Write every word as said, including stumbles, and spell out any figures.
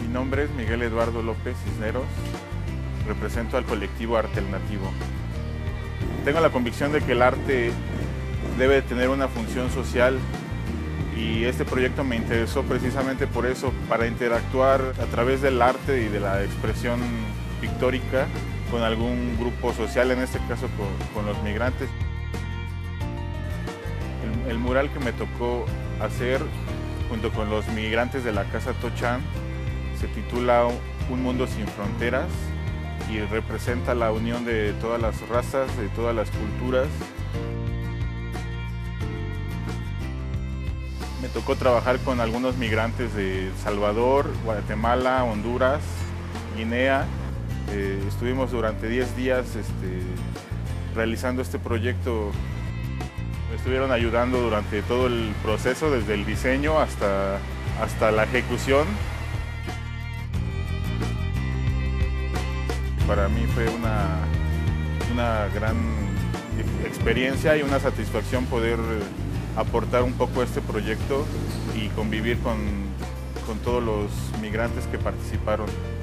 Mi nombre es Miguel Eduardo López Cisneros, represento al colectivo Arte Alternativo. Tengo la convicción de que el arte debe tener una función social y este proyecto me interesó precisamente por eso, para interactuar a través del arte y de la expresión pictórica con algún grupo social, en este caso con, con los migrantes. El, el mural que me tocó hacer junto con los migrantes de la Casa Tochán se titula Un mundo sin fronteras y representa la unión de todas las razas, de todas las culturas. Me tocó trabajar con algunos migrantes de El Salvador, Guatemala, Honduras, Guinea. Eh, estuvimos durante diez días este, realizando este proyecto. Me estuvieron ayudando durante todo el proceso, desde el diseño hasta, hasta la ejecución. Para mí fue una, una gran experiencia y una satisfacción poder aportar un poco a este proyecto y convivir con, con todos los migrantes que participaron.